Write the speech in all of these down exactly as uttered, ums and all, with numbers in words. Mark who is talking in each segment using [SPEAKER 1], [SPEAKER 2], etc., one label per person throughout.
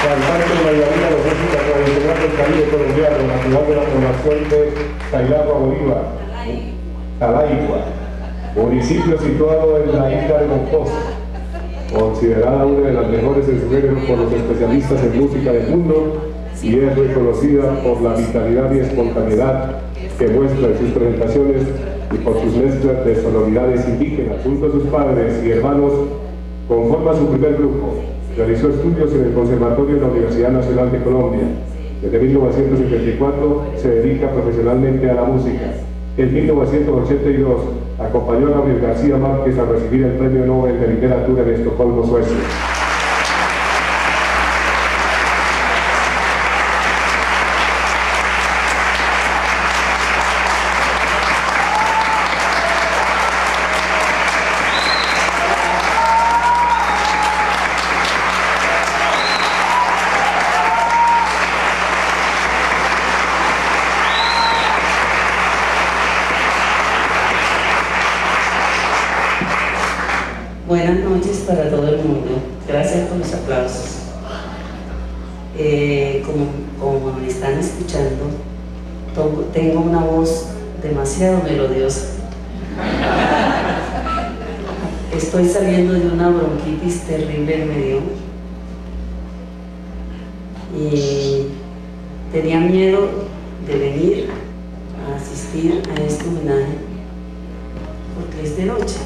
[SPEAKER 1] cantante bailarina de música tradicional del Caribe colombiano, natural de la población de Tailagua, Bolívar, Talaigua, municipio situado en la isla de Monposo, considerada una de las mejores en su género por los especialistas en música del mundo y es reconocida por la vitalidad y espontaneidad que muestra en sus presentaciones y por sus mezclas de sonoridades indígenas. Junto a sus padres y hermanos conforma su primer grupo. Realizó estudios en el Conservatorio de la Universidad Nacional de Colombia. Desde mil novecientos setenta y cuatro se dedica profesionalmente a la música. En mil novecientos ochenta y dos acompañó a Gabriel García Márquez a recibir el Premio Nobel de Literatura en Estocolmo, Suecia.
[SPEAKER 2] Buenas noches para todo el mundo. Gracias por los aplausos. Eh, como, como me están escuchando, tengo una voz demasiado melodiosa. Estoy saliendo de una bronquitis terrible en medio y tenía miedo de venir a asistir a este homenaje porque es de noche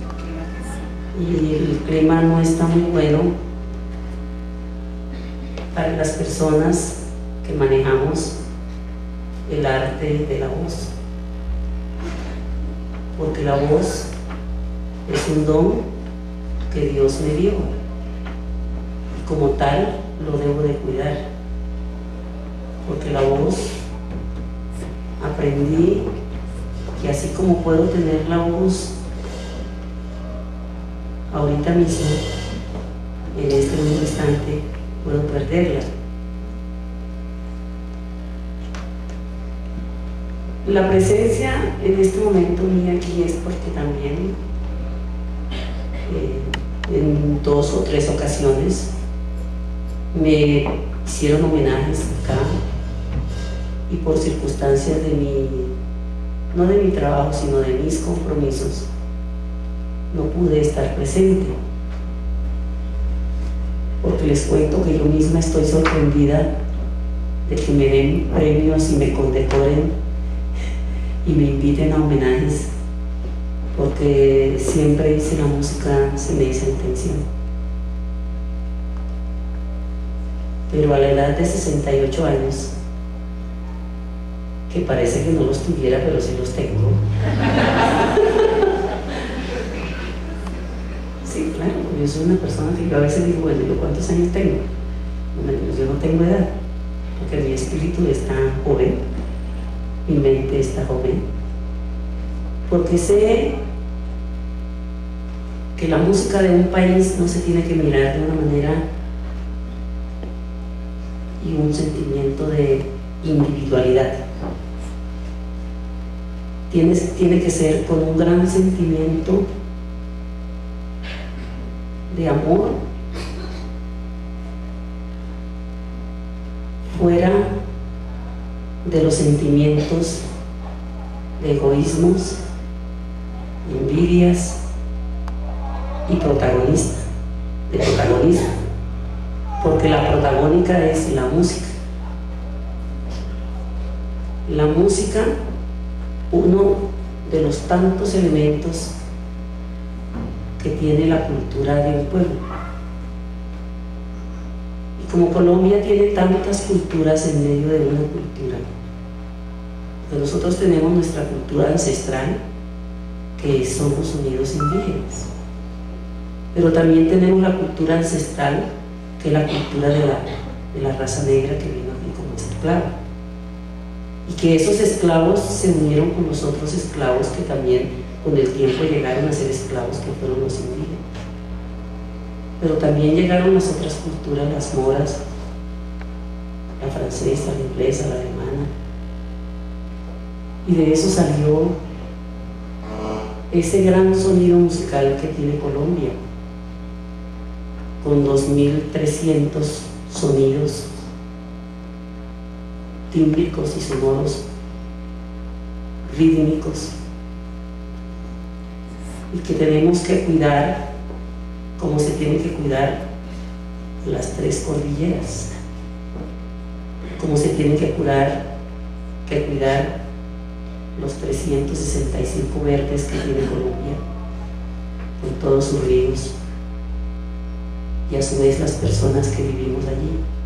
[SPEAKER 2] y el clima no está muy bueno para las personas que manejamos el arte de la voz, porque la voz es un don que Dios me dio y como tal lo debo de cuidar, porque la voz aprendí que así como puedo tener la voz ahorita mismo, en este mismo instante, puedo perderla. La presencia en este momento mía aquí es porque también eh, en dos o tres ocasiones me hicieron homenajes acá y por circunstancias de mi, no de mi trabajo, sino de mis compromisos, no pude estar presente, porque les cuento que yo misma estoy sorprendida de que me den premios y me condecoren y me inviten a homenajes, porque siempre hice la música sin esa intención. Pero a la edad de sesenta y ocho años, que parece que no los tuviera, pero sí los tengo. Sí, claro, yo soy una persona que yo a veces digo, bueno, ¿yo cuántos años tengo? Bueno, yo no tengo edad, porque mi espíritu está joven, mi mente está joven, porque sé que la música de un país no se tiene que mirar de una manera y un sentimiento de individualidad. Tiene, tiene que ser con un gran sentimiento de amor, fuera de los sentimientos de egoísmos, envidias y protagonista, de protagonismo, porque la protagónica es la música. La música, uno de los tantos elementos que tiene la cultura de un pueblo. Y como Colombia tiene tantas culturas en medio de una cultura, porque nosotros tenemos nuestra cultura ancestral, que son los sonidos indígenas, pero también tenemos la cultura ancestral, que es la cultura de la, de la raza negra que vino aquí como esclavo, y que esos esclavos se unieron con los otros esclavos que también con el tiempo llegaron a ser esclavos, que fueron los indígenas. Pero también llegaron las otras culturas, las moras, la francesa, la inglesa, la alemana, y de eso salió ese gran sonido musical que tiene Colombia, con dos mil trescientos sonidos tímbricos y sonoros, rítmicos, y que tenemos que cuidar como se tiene que cuidar las tres cordilleras, como se tiene que cuidar, que cuidar los trescientos sesenta y cinco verdes que tiene Colombia, con todos sus ríos, y a su vez las personas que vivimos allí.